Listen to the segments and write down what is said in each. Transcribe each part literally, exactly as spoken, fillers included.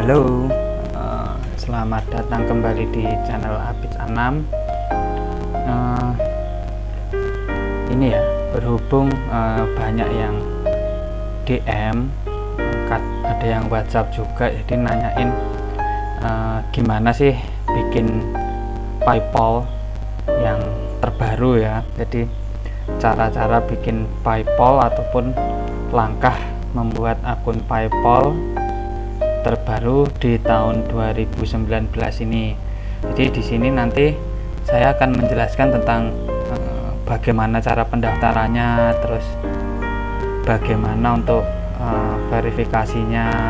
Halo, uh, selamat datang kembali di channel Abid Anam. Uh, ini ya, berhubung uh, banyak yang D M, ada yang WhatsApp juga, jadi nanyain uh, gimana sih bikin PayPal yang terbaru ya. Jadi cara-cara bikin PayPal ataupun langkah membuat akun PayPal terbaru di tahun dua ribu sembilan belas ini. Jadi di sini nanti saya akan menjelaskan tentang uh, bagaimana cara pendaftarannya, terus bagaimana untuk uh, verifikasinya.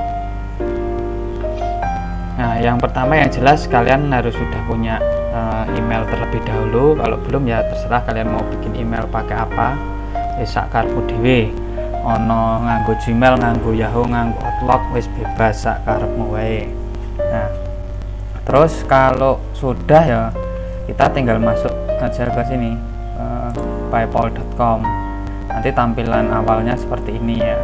Nah, yang pertama yang jelas kalian harus sudah punya uh, email terlebih dahulu. Kalau belum ya terserah kalian mau bikin email pakai apa. Sak karepmu dhewe. Ono nganggo Gmail, nganggo Yahoo, nganggo Outlook, wis bebas sak karepmu wae. Nah, terus kalau sudah ya kita tinggal masuk aja ke sini uh, paypal dot com. Nanti tampilan awalnya seperti ini ya.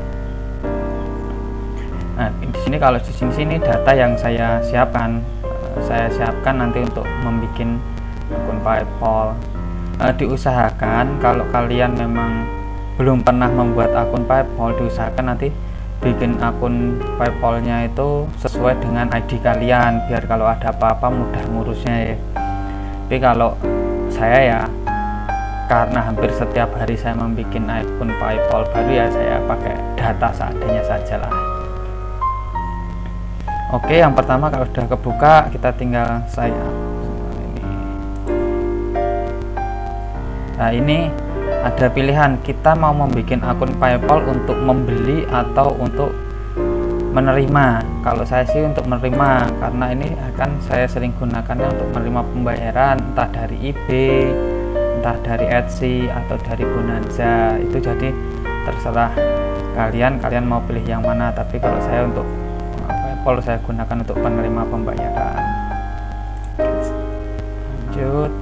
Nah, di sini kalau di sini sini data yang saya siapkan, uh, saya siapkan nanti untuk membuat akun PayPal. Uh, diusahakan kalau kalian memang belum pernah membuat akun PayPal, diusahakan nanti bikin akun PayPal-nya itu sesuai dengan I D kalian, biar kalau ada apa-apa mudah ngurusnya ya. Tapi kalau saya ya, karena hampir setiap hari saya membuat akun PayPal baru ya, saya pakai data seadanya saja lah. Oke, yang pertama kalau sudah kebuka, kita tinggal saya ini. Nah, ini ada pilihan, kita mau membuat akun PayPal untuk membeli atau untuk menerima. Kalau saya sih untuk menerima, karena ini akan saya sering gunakannya untuk menerima pembayaran, entah dari eBay, entah dari Etsy atau dari Bonanza. Itu jadi terserah kalian, kalian mau pilih yang mana. Tapi kalau saya untuk PayPal saya gunakan untuk penerima pembayaran. Lanjut.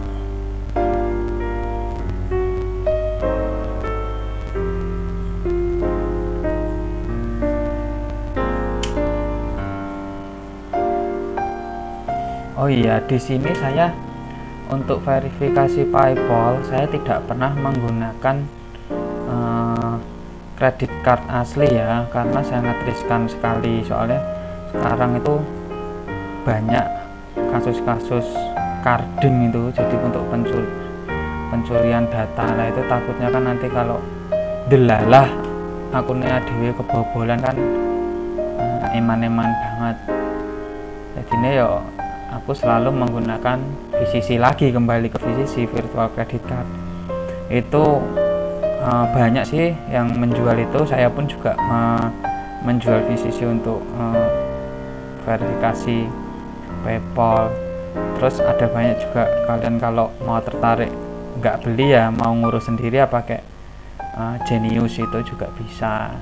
Oh iya, di sini saya untuk verifikasi PayPal saya tidak pernah menggunakan uh, kredit card asli ya, karena sangat riskan sekali. Soalnya sekarang itu banyak kasus-kasus carding itu, jadi untuk pencuri, pencurian data. Nah itu takutnya kan nanti kalau delalah akunnya dewe kebobolan kan uh, eman-eman banget. Jadi ini yo aku selalu menggunakan V C C lagi, kembali ke V C C, virtual credit card. Itu uh, banyak sih yang menjual itu, saya pun juga uh, menjual V C C untuk uh, verifikasi PayPal. Terus ada banyak juga kalian kalau mau tertarik nggak beli ya, mau ngurus sendiri ya pakai uh, Genius, itu juga bisa.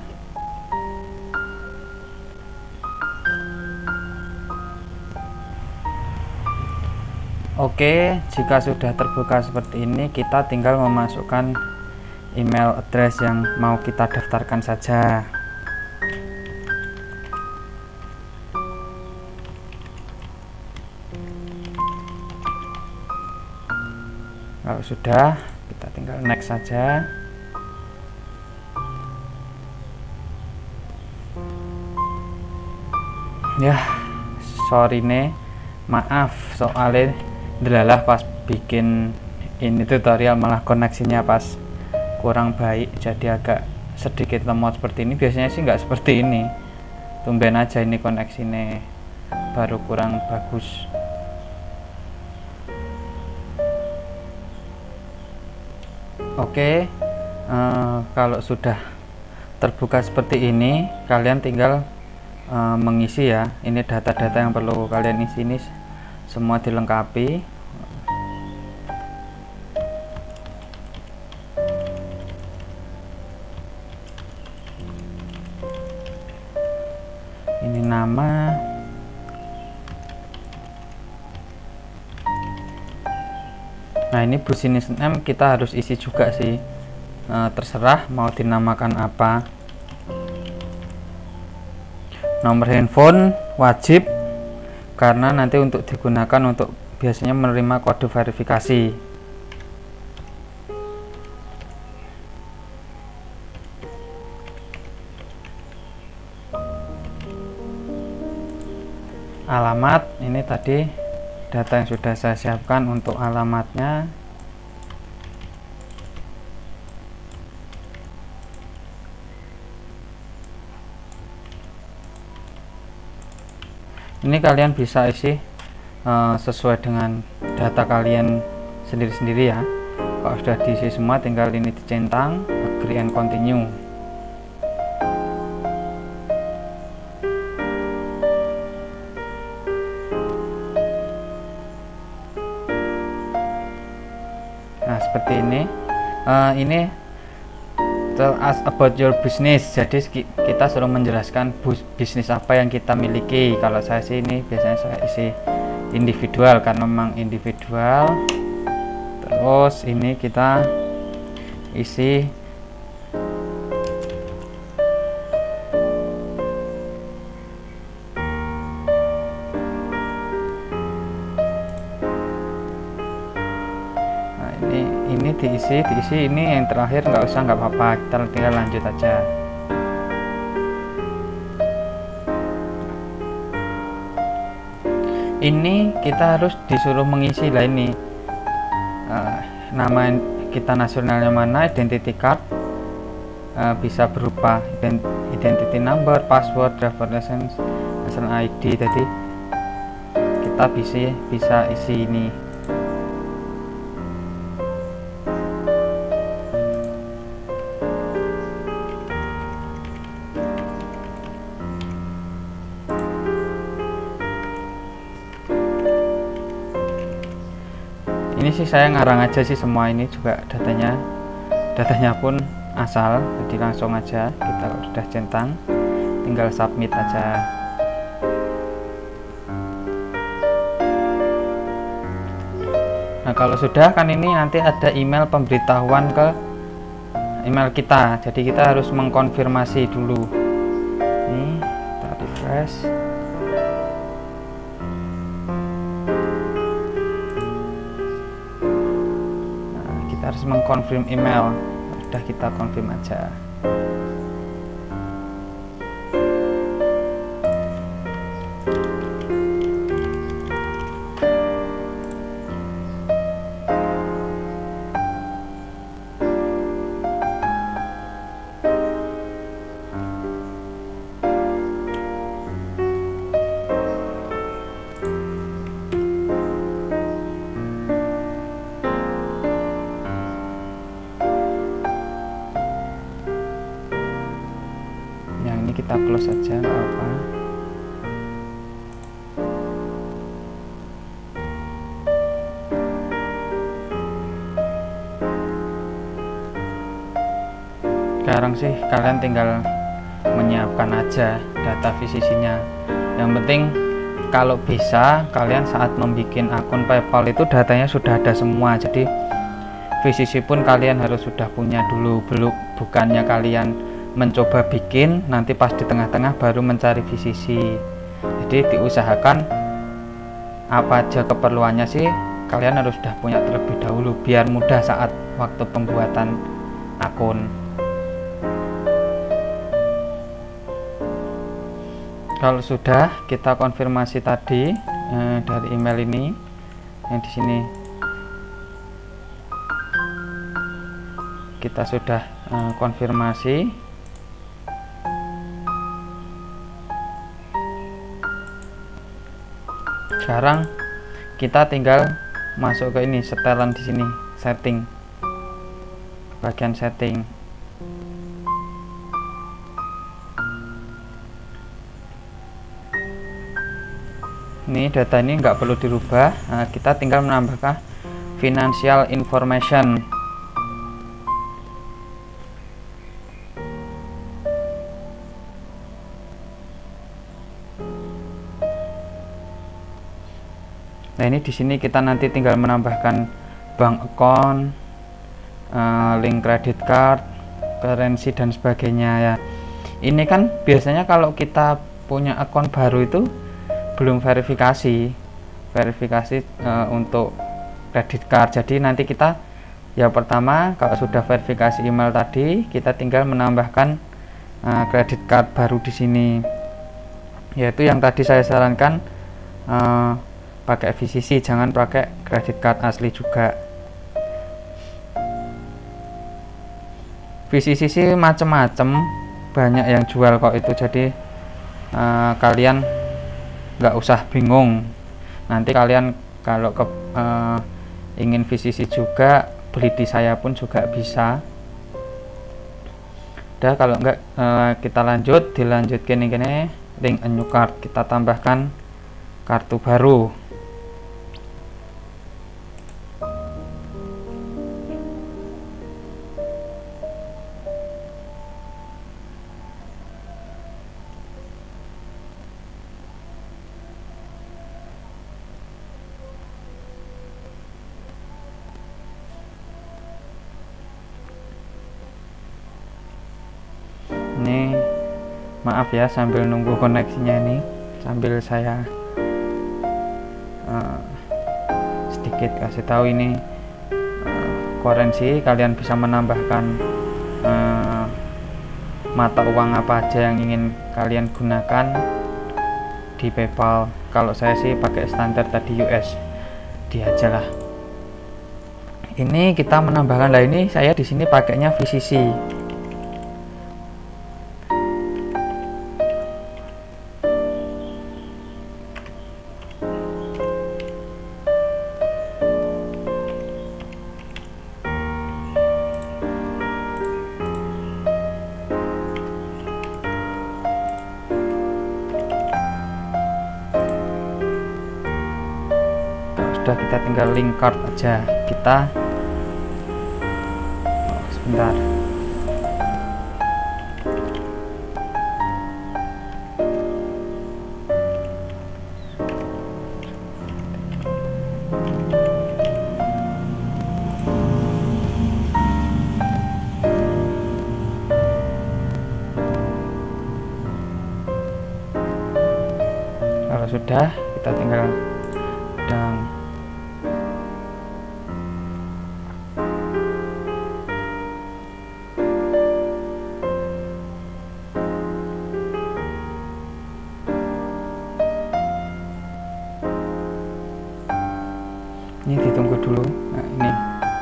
Oke, jika sudah terbuka seperti ini, kita tinggal memasukkan email address yang mau kita daftarkan saja. Kalau sudah, kita tinggal next saja. Ya, sorry nih, maaf soalnya delalah pas bikin ini tutorial malah koneksinya pas kurang baik, jadi agak sedikit lemot seperti ini. Biasanya sih nggak seperti ini, tumben aja ini koneksinya baru kurang bagus. Oke, uh, kalau sudah terbuka seperti ini, kalian tinggal uh, mengisi ya. Ini data-data yang perlu kalian isi, ini semua dilengkapi. Ini nama, nah ini business name kita harus isi juga sih, e, terserah mau dinamakan apa. Nomor handphone wajib, karena nanti untuk digunakan untuk biasanya menerima kode verifikasi. Alamat, ini tadi data yang sudah saya siapkan untuk alamatnya. Ini kalian bisa isi uh, sesuai dengan data kalian sendiri-sendiri ya. Kalau sudah diisi semua, tinggal ini dicentang, agree and continue. Nah seperti ini. Uh, ini tell us about your business, jadi kita suruh menjelaskan bisnis apa yang kita miliki. Kalau saya sih ini biasanya saya isi individual karena memang individual. Terus ini kita isi ini diisi diisi ini yang terakhir nggak usah, nggak apa-apa, kita tinggal lanjut aja. Ini kita harus disuruh mengisi lah ini uh, nama kita nasionalnya mana, identity card uh, bisa berupa identity number, password, driver license, national I D. Jadi kita bisa bisa isi ini. Ini sih saya ngarang aja sih semua, ini juga datanya datanya pun asal, jadi langsung aja kita sudah centang, tinggal submit aja. Nah kalau sudah kan ini nanti ada email pemberitahuan ke email kita, jadi kita harus mengkonfirmasi dulu. Ini kita refresh. Harus mengkonfirm email, sudah kita konfirm aja. Kita close saja, nggak apa-apa. Sekarang sih kalian tinggal menyiapkan aja data V C C-nya. Yang penting kalau bisa kalian saat membuat akun PayPal itu datanya sudah ada semua. Jadi V C C pun kalian harus sudah punya dulu, belum bukannya kalian mencoba bikin nanti pas di tengah-tengah baru mencari V C C. Jadi diusahakan apa aja keperluannya sih kalian harus sudah punya terlebih dahulu biar mudah saat waktu pembuatan akun. Kalau sudah kita konfirmasi tadi eh, dari email ini yang di sini kita sudah eh, konfirmasi. Sekarang kita tinggal masuk ke ini setelan di sini, setting, bagian setting. Ini data ini nggak perlu dirubah, nah, kita tinggal menambahkan financial information. Nah ini di sini kita nanti tinggal menambahkan bank account, uh, link credit card, currency dan sebagainya ya. Ini kan biasanya kalau kita punya akun baru itu belum verifikasi verifikasi uh, untuk kredit card. Jadi nanti kita ya pertama kalau sudah verifikasi email tadi, kita tinggal menambahkan uh, kredit card baru di sini, yaitu yang tadi saya sarankan uh, pakai V C C, jangan pakai kredit card asli juga. V C C sih macem-macem, banyak yang jual kok itu, jadi uh, kalian nggak usah bingung. Nanti kalian kalau ke, uh, ingin V C C juga, beli di saya pun juga bisa. Udah, kalau enggak uh, kita lanjut, dilanjut gini-gini, link a new card, kita tambahkan kartu baru. Ini maaf ya, sambil nunggu koneksinya ini, sambil saya uh, sedikit kasih tahu ini uh, currency. Kalian bisa menambahkan uh, mata uang apa aja yang ingin kalian gunakan di PayPal. Kalau saya sih pakai standar tadi U S D aja lah. Ini kita menambahkan, lah ini saya di sini pakainya V C C. Kita tinggal link card aja, kita oh, sebentar kalau sudah, kita tinggal dan ini ditunggu dulu. Nah, ini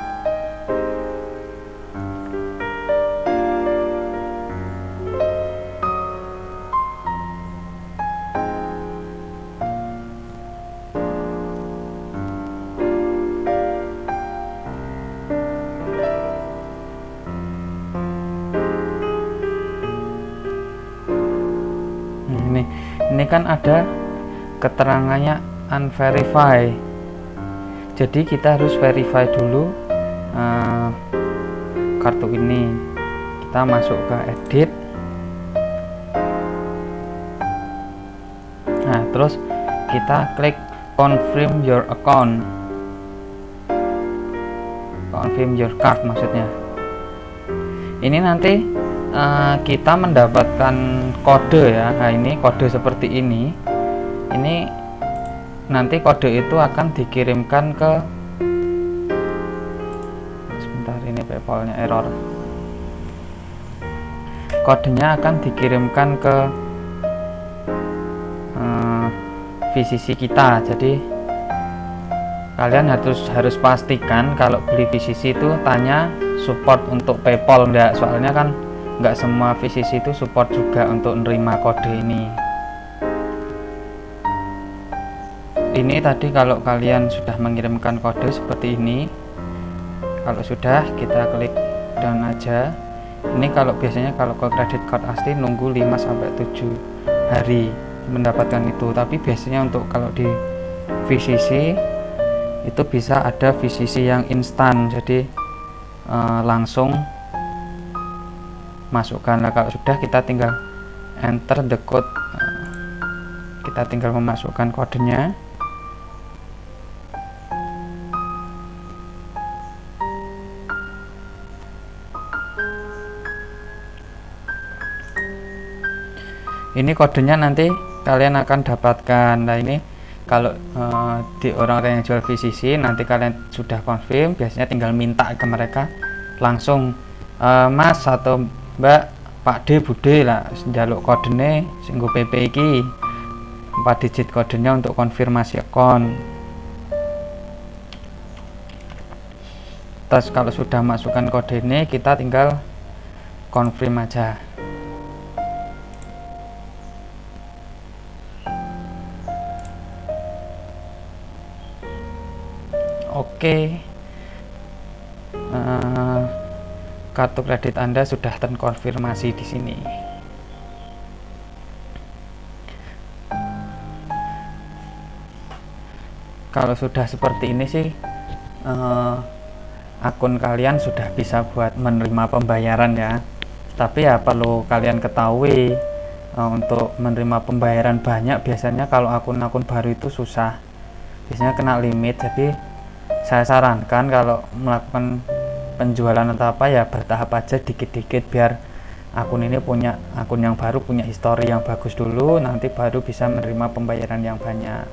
ini ini kan ada keterangannya unverify. Jadi kita harus verify dulu uh, kartu ini. Kita masuk ke edit. Nah, terus kita klik confirm your account, confirm your card maksudnya. Ini nanti uh, kita mendapatkan kode ya. Nah, ini kode seperti ini. Ini nanti kode itu akan dikirimkan ke, sebentar, ini PayPal-nya error. Kodenya akan dikirimkan ke uh, V C C kita. Jadi kalian harus harus pastikan kalau beli V C C itu tanya support untuk PayPal enggak, soalnya kan enggak semua V C C itu support juga untuk menerima kode ini. Ini tadi kalau kalian sudah mengirimkan kode seperti ini, kalau sudah kita klik down aja. Ini kalau biasanya kalau ke kredit card asli nunggu lima sampai tujuh hari mendapatkan itu, tapi biasanya untuk kalau di V C C itu bisa ada V C C yang instan, jadi uh, langsung masukkan. Nah, kalau sudah, kita tinggal enter the code, uh, kita tinggal memasukkan kodenya. Ini kodenya nanti kalian akan dapatkan. Nah ini kalau uh, di orang-orang yang jual V C C, nanti kalian sudah confirm, biasanya tinggal minta ke mereka langsung, uh, Mas atau Mbak, Pak D, Bude lah njaluk kodene singgo P P iki empat digit kodenya untuk konfirmasi akun. Terus kalau sudah masukkan kode ini, kita tinggal confirm aja. Oke, uh, kartu kredit Anda sudah terkonfirmasi di sini. Kalau sudah seperti ini sih, uh, akun kalian sudah bisa buat menerima pembayaran ya. Tapi ya perlu kalian ketahui, uh, untuk menerima pembayaran banyak biasanya kalau akun-akun baru itu susah, biasanya kena limit. Jadi saya sarankan kalau melakukan penjualan atau apa ya bertahap aja, dikit-dikit, biar akun ini punya akun yang baru punya histori yang bagus dulu, nanti baru bisa menerima pembayaran yang banyak.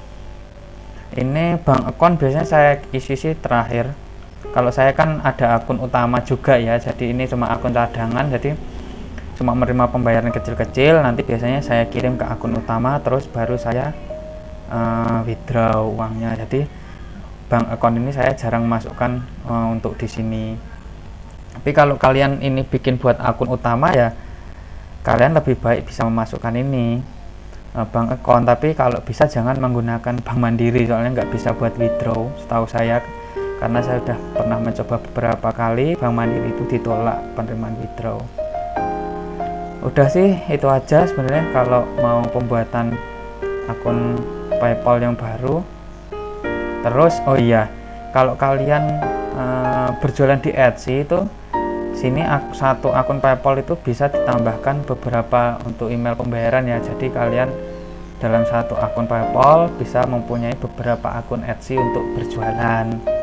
Ini bank account biasanya saya isi sih terakhir. Kalau saya kan ada akun utama juga ya, jadi ini cuma akun cadangan, jadi cuma menerima pembayaran kecil-kecil, nanti biasanya saya kirim ke akun utama, terus baru saya uh, withdraw uangnya. Jadi bank account ini saya jarang masukkan uh, untuk di sini. Tapi kalau kalian ini bikin buat akun utama ya, kalian lebih baik bisa memasukkan ini uh, bank account. Tapi kalau bisa jangan menggunakan bank mandiri, soalnya nggak bisa buat withdraw setahu saya, karena saya sudah pernah mencoba beberapa kali, bank mandiri itu ditolak penerimaan withdraw. Udah sih itu aja sebenarnya kalau mau pembuatan akun PayPal yang baru. Terus oh iya, kalau kalian uh, berjualan di Etsy itu, sini ak satu akun PayPal itu bisa ditambahkan beberapa untuk email pembayaran ya. Jadi kalian dalam satu akun PayPal bisa mempunyai beberapa akun Etsy untuk berjualan.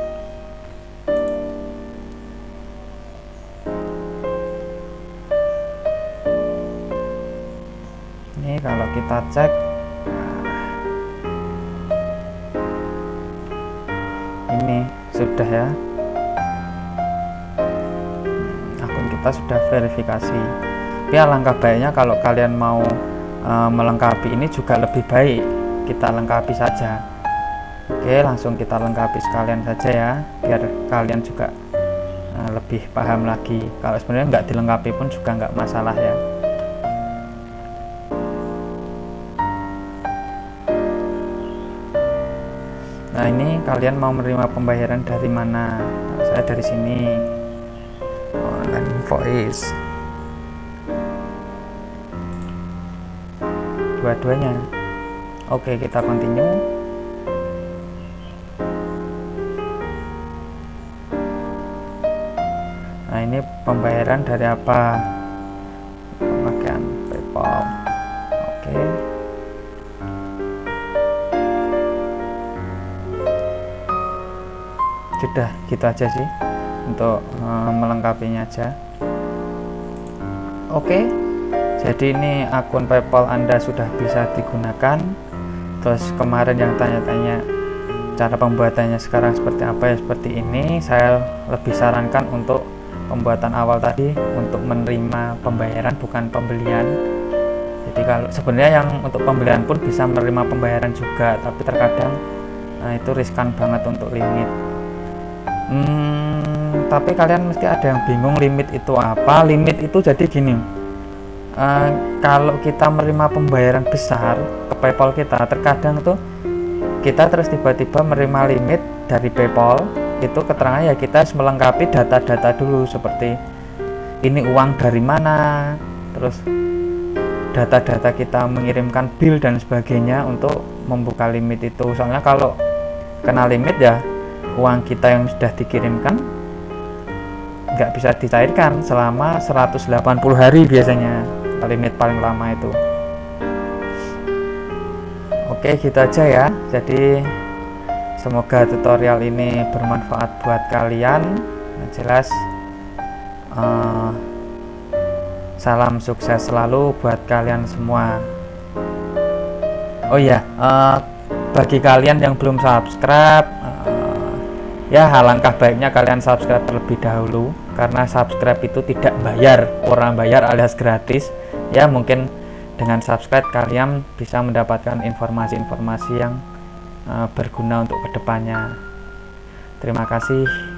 Ini kalau kita cek, ini sudah ya, akun kita sudah verifikasi. Tapi alangkah baiknya kalau kalian mau uh, melengkapi ini juga lebih baik kita lengkapi saja. Oke, langsung kita lengkapi sekalian saja ya, biar kalian juga uh, lebih paham lagi. Kalau sebenarnya nggak dilengkapi pun juga nggak masalah ya. Nah ini kalian mau menerima pembayaran dari mana? Nah, saya dari sini, online invoice, dua-duanya. Oke, kita continue. Nah ini pembayaran dari apa? Pemakaian PayPal. Oke. Sudah gitu aja sih untuk uh, melengkapinya aja. Oke, jadi ini akun PayPal Anda sudah bisa digunakan. Terus kemarin yang tanya-tanya cara pembuatannya sekarang seperti apa ya, seperti ini. Saya lebih sarankan untuk pembuatan awal tadi untuk menerima pembayaran, bukan pembelian. Jadi kalau sebenarnya yang untuk pembelian pun bisa menerima pembayaran juga, tapi terkadang nah, itu riskan banget untuk limit. Hmm, tapi kalian mesti ada yang bingung limit itu apa. Limit itu jadi gini, uh, kalau kita menerima pembayaran besar ke PayPal kita, terkadang tuh kita terus tiba-tiba menerima limit dari PayPal, itu keterangannya ya kita harus melengkapi data-data dulu, seperti ini uang dari mana, terus data-data kita mengirimkan bill dan sebagainya untuk membuka limit itu. Soalnya kalau kena limit ya uang kita yang sudah dikirimkan nggak bisa dicairkan selama seratus delapan puluh hari biasanya, limit paling lama itu. Oke, gitu aja ya. Jadi semoga tutorial ini bermanfaat buat kalian. Nah, jelas uh, Salam sukses selalu buat kalian semua. Oh iya, uh, bagi kalian yang belum subscribe, uh, ya alangkah baiknya kalian subscribe terlebih dahulu, karena subscribe itu tidak bayar, orang bayar alias gratis. Ya mungkin dengan subscribe kalian bisa mendapatkan informasi-informasi yang uh, berguna untuk kedepannya. Terima kasih.